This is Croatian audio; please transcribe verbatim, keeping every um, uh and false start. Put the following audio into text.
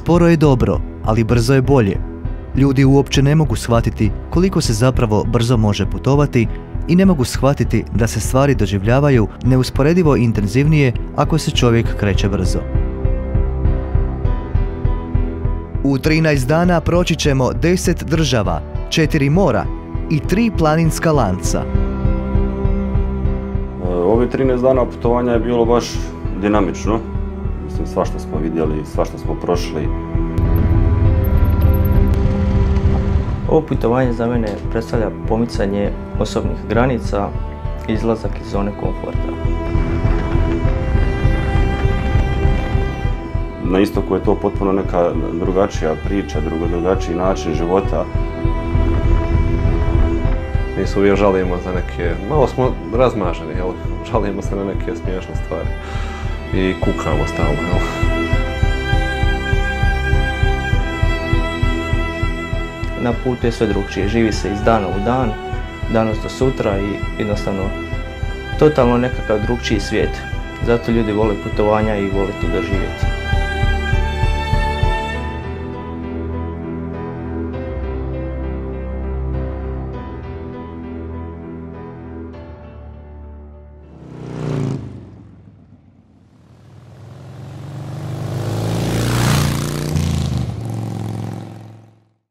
Sporo je dobro, ali brzo je bolje. Ljudi uopće ne mogu shvatiti koliko se zapravo brzo može putovati i ne mogu shvatiti da se stvari doživljavaju neusporedivo intenzivnije ako se čovjek kreće brzo. U trinaest dana proći ćemo deset država, četiri mora i tri planinska lanca. Ovi trinaest dana putovanja je bilo baš dinamično. Mislim, svašta smo vidjeli, svašta smo prošli. Ovo putovanje za mene predstavlja pomicanje osobnih granica i izlazak iz zone komforta. Na istoku je to potpuno neka drugačija priča, drugo, drugačiji način života. Mi se uvijek žalimo za neke, malo smo razmaženi, jel? Žalimo se na neke smiješne stvari i kukamo stalno, jel? Na putu je sve drugčije, živi se iz dana u dan, danas do sutra i jednostavno totalno nekakav drugčiji svijet. Zato ljudi vole putovanja i vole to doživjeti.